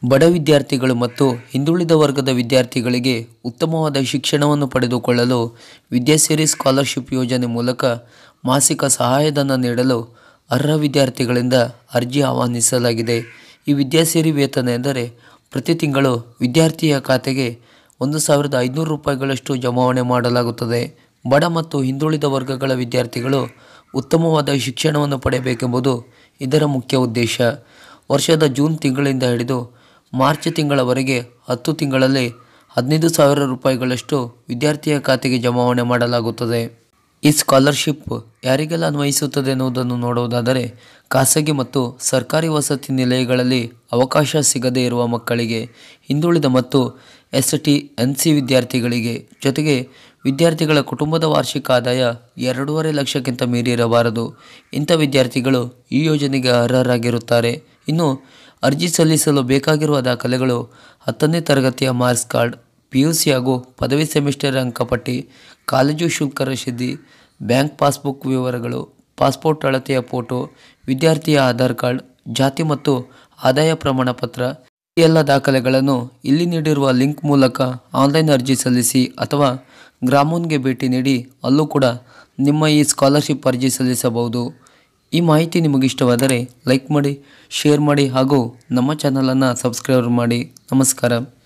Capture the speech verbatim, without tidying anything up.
ಬಡ ವಿದ್ಯಾರ್ಥಿಗಳು ಮತ್ತು ಹಿಂದುಳಿದ ವರ್ಗದ ವಿದ್ಯಾರ್ಥಿಗಳಿಗೆ ಉತ್ತಮವಾದ ಶಿಕ್ಷಣವನ್ನು ಪಡೆದುಕೊಳ್ಳಲು ವಿದ್ಯಾಸಿರಿ ಸ್ಕಾಲರ್ಶಿಪ್ ಯೋಜನೆ ಮೂಲಕ ಮಾಸಿಕ ಸಹಾಯಧನ ನೀಡಲು ಅರ್ಹ ವಿದ್ಯಾರ್ಥಿಗಳಿಂದ ಅರ್ಜಿ ಆಹ್ವಾನಿಸಲಾಗಿದೆ. ಈ ವಿದ್ಯಾಸಿರಿ ವೇತನ ಎಂದರೆ ಪ್ರತಿ ತಿಂಗಳು ವಿದ್ಯಾರ್ಥಿಯ ಖಾತೆಗೆ ಒಂದು ಸಾವಿರದ ಐದುನೂರು ರೂಪಾಯಿಗಳಷ್ಟು ಜಮಾವಣೆ ಮಾಡಲಾಗುತ್ತದೆ. ಬಡ ಮತ್ತು ಹಿಂದುಳಿದ ವರ್ಗಗಳ ವಿದ್ಯಾರ್ಥಿಗಳು ಉತ್ತಮವಾದ ಶಿಕ್ಷಣವನ್ನು ಪಡೆಯಬೇಕೆಂಬುದು ಇದರ ಮುಖ್ಯ ಉದ್ದೇಶ. ವರ್ಷದ ಜೂನ್ ತಿಂಗಳಿಂದ ಹಿಡಿದು ಮಾರ್ಚ್ ತಿಂಗಳವರೆಗೆ ಹತ್ತು ತಿಂಗಳಲ್ಲಿ ಹದಿನೈದು ಸಾವಿರ ರೂಪಾಯಿಗಳಷ್ಟು ವಿದ್ಯಾರ್ಥಿಯ ಖಾತೆಗೆ ಜಮಾವಣೆ ಮಾಡಲಾಗುತ್ತದೆ. ಈ ಸ್ಕಾಲರ್ಶಿಪ್ ಯಾರಿಗೆಲ್ಲ ಅನ್ವಯಿಸುತ್ತದೆ ಎನ್ನುವುದನ್ನು ನೋಡುವುದಾದರೆ, ಖಾಸಗಿ ಮತ್ತು ಸರ್ಕಾರಿ ವಸತಿ ನಿಲಯಗಳಲ್ಲಿ ಅವಕಾಶ ಸಿಗದೇ ಇರುವ ಮಕ್ಕಳಿಗೆ, ಹಿಂದುಳಿದ ಮತ್ತು ಎಸ್ ಟಿ ಎನ್ ಸಿ ವಿದ್ಯಾರ್ಥಿಗಳಿಗೆ, ಜೊತೆಗೆ ವಿದ್ಯಾರ್ಥಿಗಳ ಕುಟುಂಬದ ವಾರ್ಷಿಕ ಆದಾಯ ಎರಡೂವರೆ ಲಕ್ಷಕ್ಕಿಂತ ಮೀರಿ ಇರಬಾರದು. ಇಂಥ ವಿದ್ಯಾರ್ಥಿಗಳು ಈ ಯೋಜನೆಗೆ ಅರ್ಹರಾಗಿರುತ್ತಾರೆ. ಇನ್ನು ಅರ್ಜಿ ಸಲ್ಲಿಸಲು ಬೇಕಾಗಿರುವ ದಾಖಲೆಗಳು ಹತ್ತನೇ ತರಗತಿಯ marks card, P U C ಹಾಗೂ ಪದವಿ ಸೆಮಿಸ್ಟರ್ ಅಂಕಪಟ್ಟಿ, ಕಾಲೇಜು ಶುಲ್ಕ ರಶೀದಿ, ಬ್ಯಾಂಕ್ ಪಾಸ್ಬುಕ್ ವಿವರಗಳು, ಪಾಸ್ಪೋರ್ಟ್ ಅಳತೆಯ ಫೋಟೋ, ವಿದ್ಯಾರ್ಥಿಯ ಆಧಾರ್ ಕಾರ್ಡ್, ಜಾತಿ ಮತ್ತು ಆದಾಯ ಪ್ರಮಾಣ ಪತ್ರ. ಈ ಎಲ್ಲ ದಾಖಲೆಗಳನ್ನು ಇಲ್ಲಿ ನೀಡಿರುವ ಲಿಂಕ್ ಮೂಲಕ ಆನ್ಲೈನ್ ಅರ್ಜಿ ಸಲ್ಲಿಸಿ ಅಥವಾ ಗ್ರಾಮೋನ್ಗೆ ಭೇಟಿ ನೀಡಿ ಅಲ್ಲೂ ಕೂಡ ನಿಮ್ಮ ಈ ಸ್ಕಾಲರ್ಶಿಪ್ ಅರ್ಜಿ ಸಲ್ಲಿಸಬಹುದು. ಈ ಮಾಹಿತಿ ನಿಮಗಿಷ್ಟವಾದರೆ ಲೈಕ್ ಮಾಡಿ, ಶೇರ್ ಮಾಡಿ ಹಾಗೂ ನಮ್ಮ ಚಾನಲನ್ನು ಸಬ್ಸ್ಕ್ರೈಬ್ ಮಾಡಿ. ನಮಸ್ಕಾರ.